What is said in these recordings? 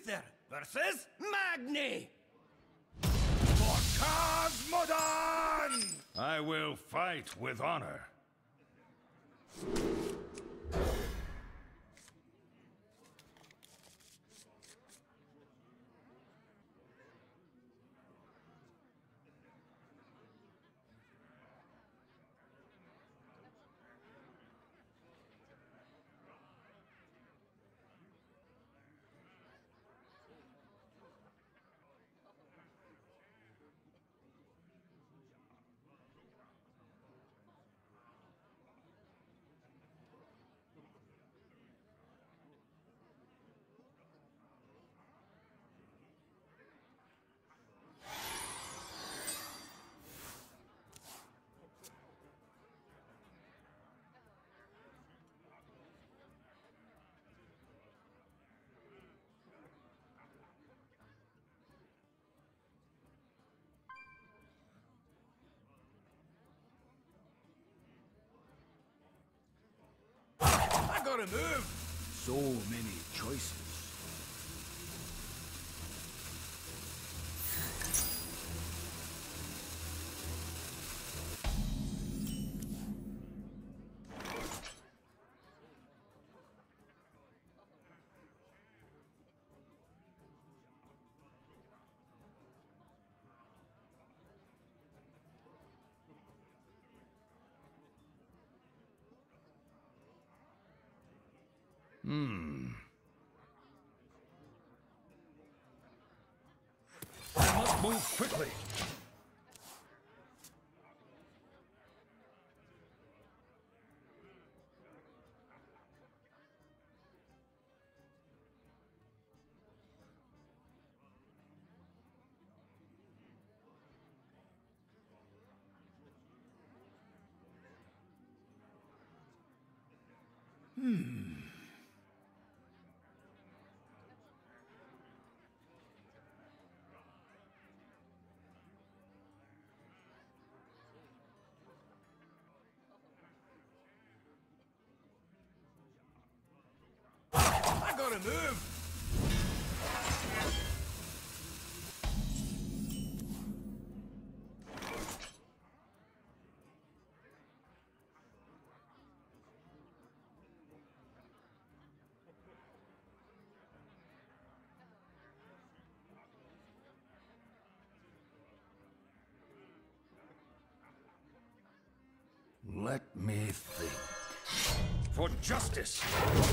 Uther versus Magni! For Cosmodon! I will fight with honor. I gotta move! So many choices. I must move quickly. I gotta move! Let me think. For justice!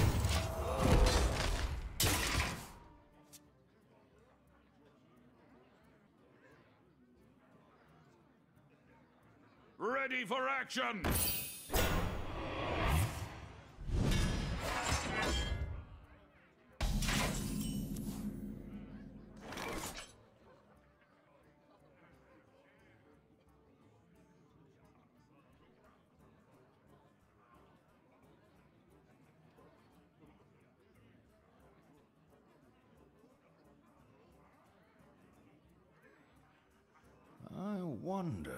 Ready for action! I wonder...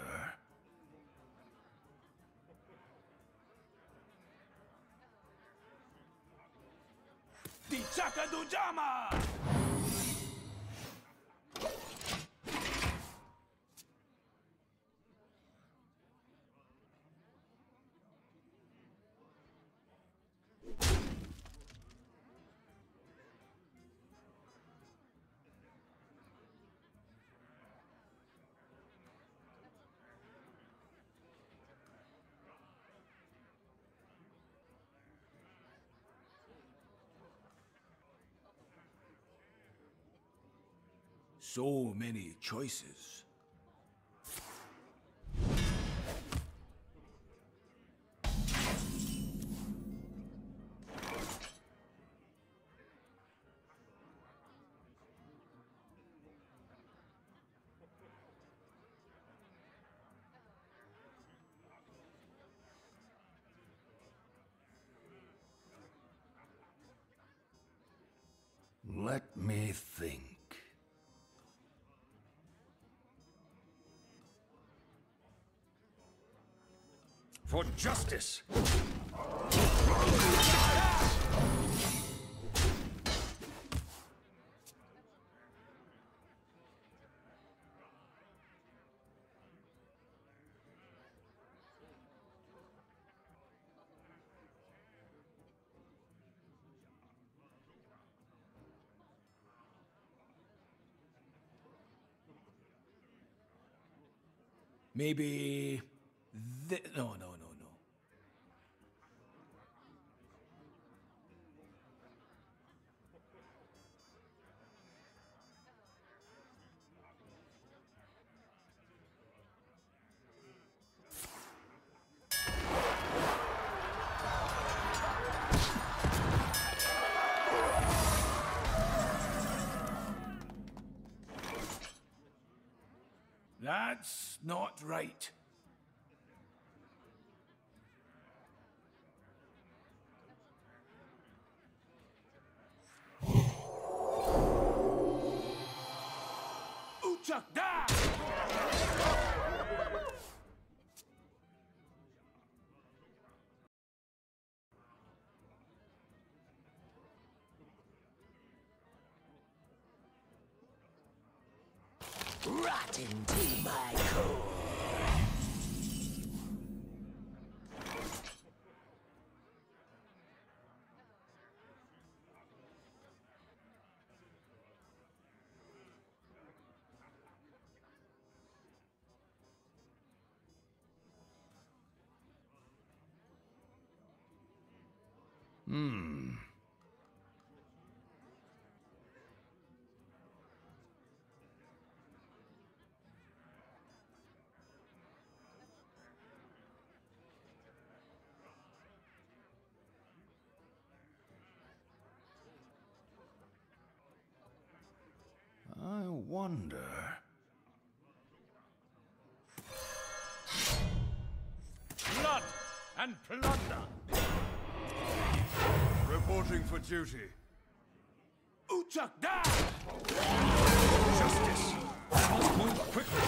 Tichaka Dujama! So many choices. Let me think. For justice! Maybe... No, no, no, no. That's not right. Uchak da! Rot into my core. I wonder... Blood and plunder! Reporting for duty. Uchak da! Justice! I must move quickly.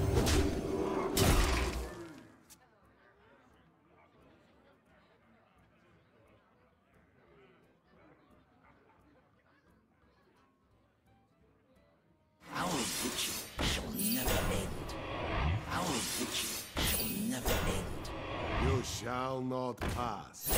Our vigil shall never end. Our vigil shall never end. You shall not pass.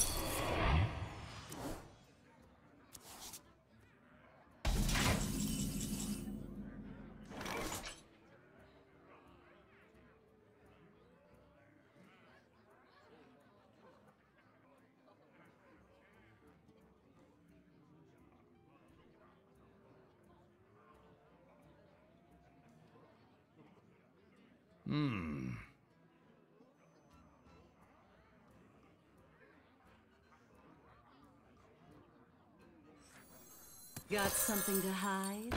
Got something to hide?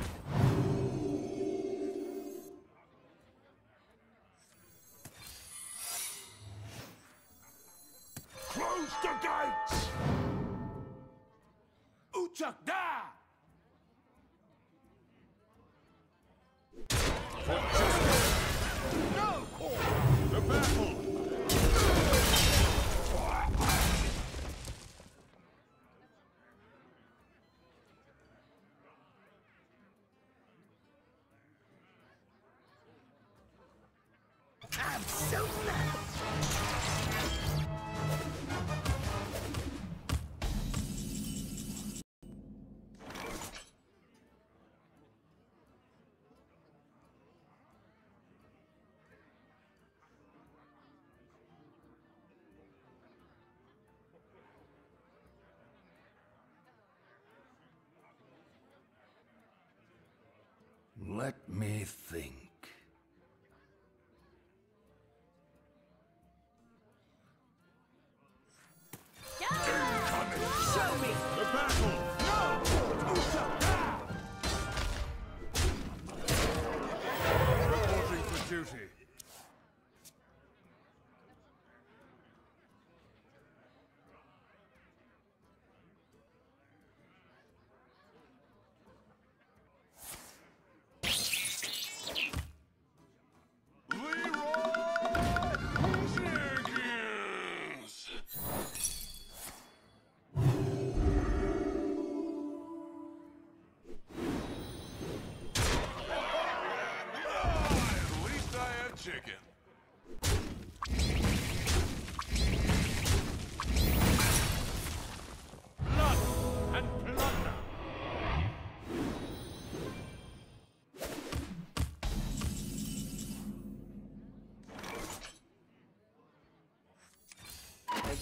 Close the gates! Uchak da! No call! The battle! I'm so mad. Let me think. Show me! The battle! Reporting for duty. Chicken. Blood and plunder!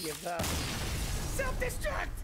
give up. Self-destruct!